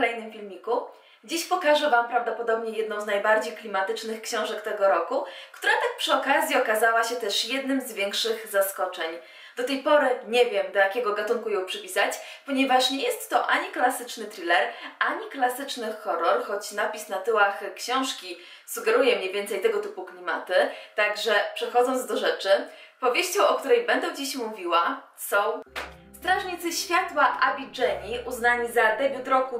kolejnym filmiku. Dziś pokażę Wam prawdopodobnie jedną z najbardziej klimatycznych książek tego roku, która tak przy okazji okazała się też jednym z większych zaskoczeń. Do tej pory nie wiem, do jakiego gatunku ją przypisać, ponieważ nie jest to ani klasyczny thriller, ani klasyczny horror, choć napis na tyłach książki sugeruje mniej więcej tego typu klimaty. Także przechodząc do rzeczy, powieścią, o której będę dziś mówiła, są Strażnicy Światła Abby Janney, uznani za debiut roku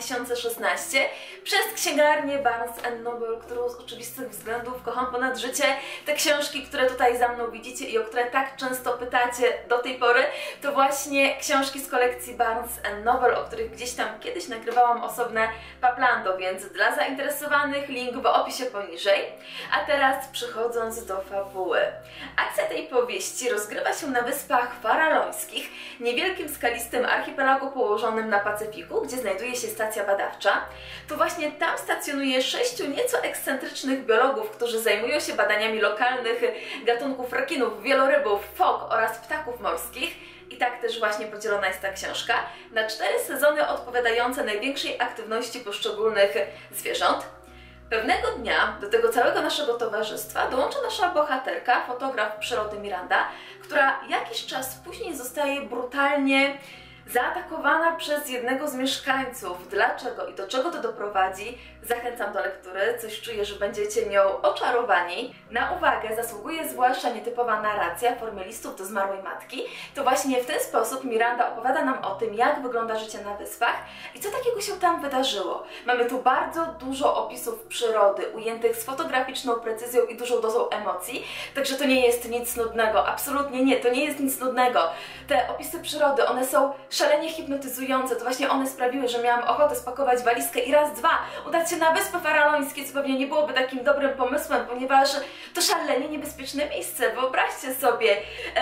2016 przez księgarnię Barnes & Noble, którą z oczywistych względów kocham ponad życie. Te książki, które tutaj za mną widzicie i o które tak często pytacie do tej pory, to właśnie książki z kolekcji Barnes & Noble, o których gdzieś tam kiedyś nagrywałam osobne paplando, więc dla zainteresowanych link w opisie poniżej. A teraz przechodząc do fabuły. Akcja tej powieści rozgrywa się na Wyspach Farallońskich, niewielkim skalistym archipelagu położonym na Pacyfiku, gdzie znajduje się stacja badawcza. To właśnie tam stacjonuje 6 nieco ekscentrycznych biologów, którzy zajmują się badaniami lokalnych gatunków rekinów, wielorybów, fok oraz ptaków morskich. I tak też właśnie podzielona jest ta książka na 4 sezony odpowiadające największej aktywności poszczególnych zwierząt. Pewnego dnia do tego całego naszego towarzystwa dołącza nasza bohaterka, fotograf przyrody Miranda, która jakiś czas później zostaje brutalnie zaatakowana przez jednego z mieszkańców. Dlaczego i do czego to doprowadzi? Zachęcam do lektury, coś czuję, że będziecie nią oczarowani. Na uwagę zasługuje zwłaszcza nietypowa narracja w formie listów do zmarłej matki. To właśnie w ten sposób Miranda opowiada nam o tym, jak wygląda życie na wyspach i co takiego się tam wydarzyło. Mamy tu bardzo dużo opisów przyrody, ujętych z fotograficzną precyzją i dużą dozą emocji, także to nie jest nic nudnego, absolutnie nie, to nie jest nic nudnego. Te opisy przyrody, one są szalenie hipnotyzujące, to właśnie one sprawiły, że miałam ochotę spakować walizkę i raz, dwa, udać się na Wyspy Farallońskie, co pewnie nie byłoby takim dobrym pomysłem, ponieważ to szalenie niebezpieczne miejsce. Wyobraźcie sobie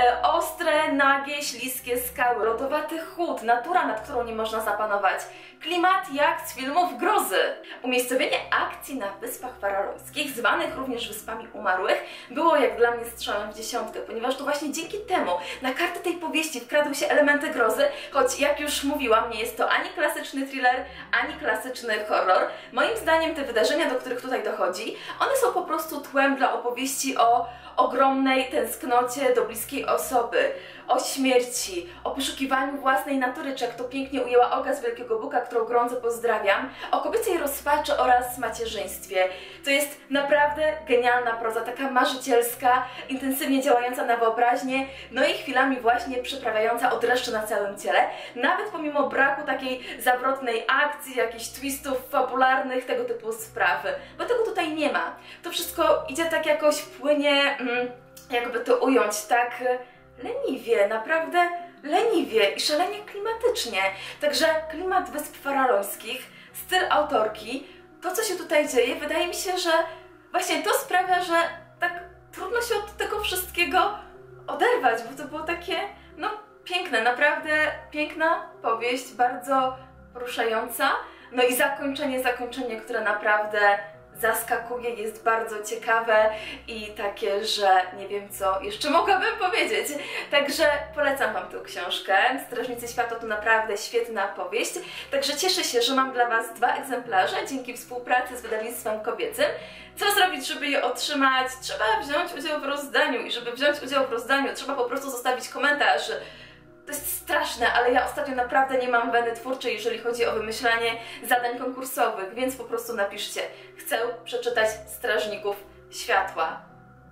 ostre, nagie, śliskie skały, lodowaty chłód, natura, nad którą nie można zapanować. Klimat jak z filmów grozy. Umiejscowienie akcji na Wyspach Farallońskich, zwanych również Wyspami Umarłych, było jak dla mnie strzałem w dziesiątkę, ponieważ to właśnie dzięki temu na kartę tej powieści wkradły się elementy grozy, choć jak już mówiłam, nie jest to ani klasyczny thriller, ani klasyczny horror. Moim zdaniem te wydarzenia, do których tutaj dochodzi, one są po prostu tłem dla opowieści o ogromnej tęsknocie do bliskiej osoby, o śmierci, o poszukiwaniu własnej natury, czy jak to pięknie ujęła Olga z Wielkiego Buka, którą gorąco pozdrawiam, o kobiecej rozpaczy oraz macierzyństwie. To jest naprawdę genialna proza, taka marzycielska, intensywnie działająca na wyobraźnię, no i chwilami właśnie przyprawiająca od dreszczu na całym ciele, nawet pomimo braku takiej zawrotnej akcji, jakichś twistów fabularnych, tego typu sprawy, bo tego tutaj nie ma. To wszystko idzie tak jakoś płynie, jakby to ująć, tak leniwie, naprawdę leniwie i szalenie klimatycznie. Także klimat Wysp Farallońskich, styl autorki, to co się tutaj dzieje, wydaje mi się, że właśnie to sprawia, że tak trudno się od tego wszystkiego oderwać, bo to było takie, no piękne, naprawdę piękna powieść, bardzo poruszająca. No i zakończenie, które naprawdę zaskakuje, jest bardzo ciekawe i takie, że nie wiem co jeszcze mogłabym powiedzieć. Także polecam Wam tę książkę. Strażnicy Światła to naprawdę świetna powieść. Także cieszę się, że mam dla Was 2 egzemplarze dzięki współpracy z wydawnictwem kobiecym. Co zrobić, żeby je otrzymać? Trzeba wziąć udział w rozdaniu i żeby wziąć udział w rozdaniu, trzeba po prostu zostawić komentarz. To jest straszne, ale ja ostatnio naprawdę nie mam weny twórczej, jeżeli chodzi o wymyślanie zadań konkursowych, więc po prostu napiszcie: chcę przeczytać Strażników Światła,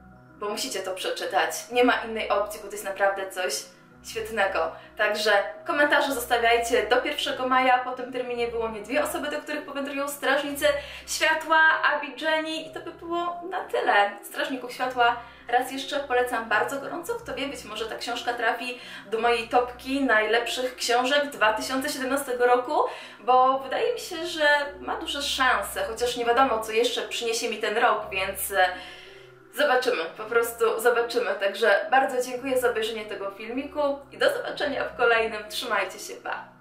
bo musicie to przeczytać. Nie ma innej opcji, bo to jest naprawdę coś świetnego. Także komentarze zostawiajcie do 1 maja, po tym terminie wyłonię 2 osoby, do których powędrują Strażnicy Światła, Abby Janney i to by było na tyle. Strażników Światła raz jeszcze polecam bardzo gorąco, kto wie, być może ta książka trafi do mojej topki najlepszych książek 2017 roku, bo wydaje mi się, że ma duże szanse, chociaż nie wiadomo, co jeszcze przyniesie mi ten rok, więc zobaczymy, po prostu zobaczymy. Także bardzo dziękuję za obejrzenie tego filmiku i do zobaczenia w kolejnym. Trzymajcie się, pa!